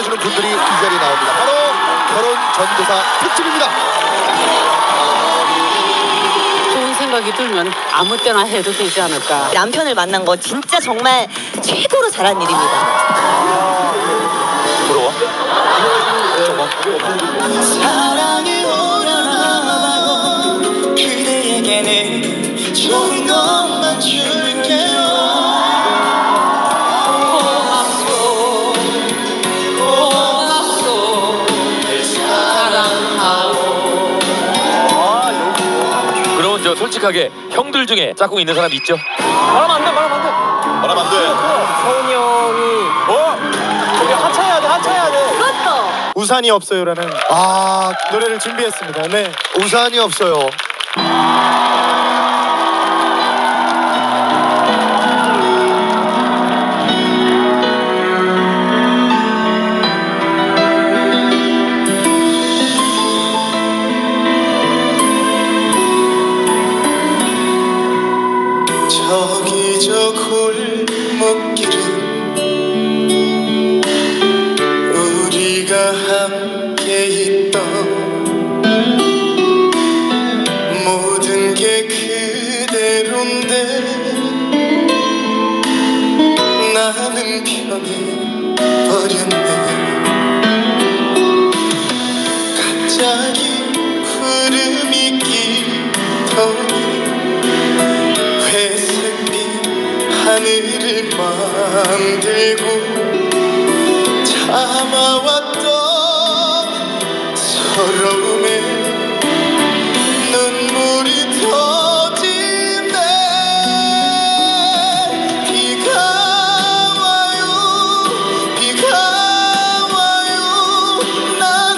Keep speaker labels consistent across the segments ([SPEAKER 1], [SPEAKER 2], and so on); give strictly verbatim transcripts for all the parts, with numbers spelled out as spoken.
[SPEAKER 1] 알려주는 분들이 이 자리에 나옵니다. 바로 결혼 전도사 특집입니다.
[SPEAKER 2] 좋은 생각이 들면 아무 때나 해도 되지 않을까.
[SPEAKER 3] 남편을 만난 거 진짜 정말 최고로 잘한 일입니다.
[SPEAKER 1] 부러워? 저거?
[SPEAKER 4] 사랑이 오려나 그대에게는 좋은 것만 줄게요.
[SPEAKER 2] 고맙소 고맙소 사랑하오.
[SPEAKER 5] 그러면 저 솔직하게 형들 중에 짝꿍 있는 사람 있죠?
[SPEAKER 6] 말하면 안 돼, 말하면 안 돼.
[SPEAKER 1] 말하면 안 돼.
[SPEAKER 6] 서훈이 형이 어? 저기 하차해야 돼, 하차해야 돼.
[SPEAKER 3] 그것도
[SPEAKER 6] 우산이 없어요라는
[SPEAKER 1] 아,
[SPEAKER 6] 노래를 준비했습니다. 네.
[SPEAKER 1] 우산이 없어요.
[SPEAKER 4] 저기 저 골목길은 우리가 함께 있던 모든 게 그대로인데 나는 변해버렸네. 갑자기 구름이 끼더니 회색빛 하늘을 만들고 참아왔던 서러움에 눈물이 터지네. 비가 와요 비가 와요. 나는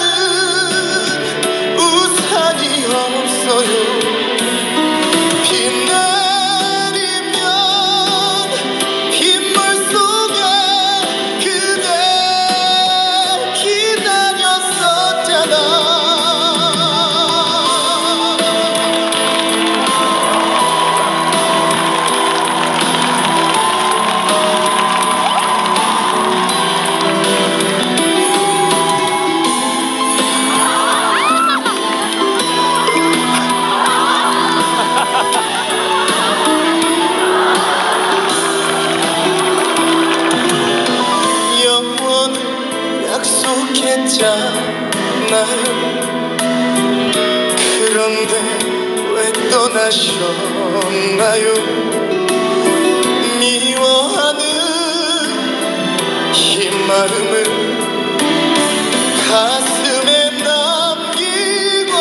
[SPEAKER 4] 우산이 없어요. 비 내리면 빗물 속에 그대 기다렸었잖아. 영원을 약속했잖아요. 그런데 왜 떠나셨나요? 미워하는 이 마음을 가슴에 남기고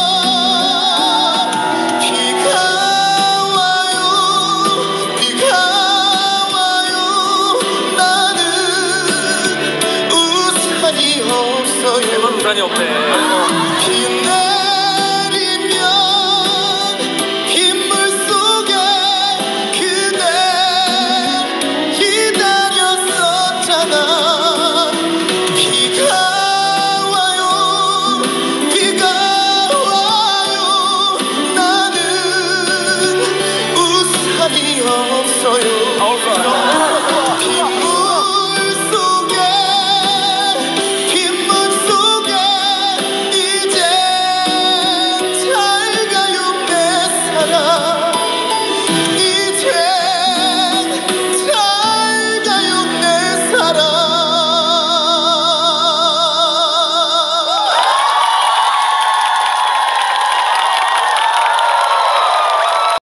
[SPEAKER 4] 비가 와요 비가 와요. 나는 우산이 없어요.
[SPEAKER 5] 우산이 없네.
[SPEAKER 4] 비 내리면 빗물 속에 그대 기다렸었잖아. 비가 와요 비가 와요. 나는 우산이 없어요. 빗물 속에 빗물 속에 이제 잘 가요 내 사랑.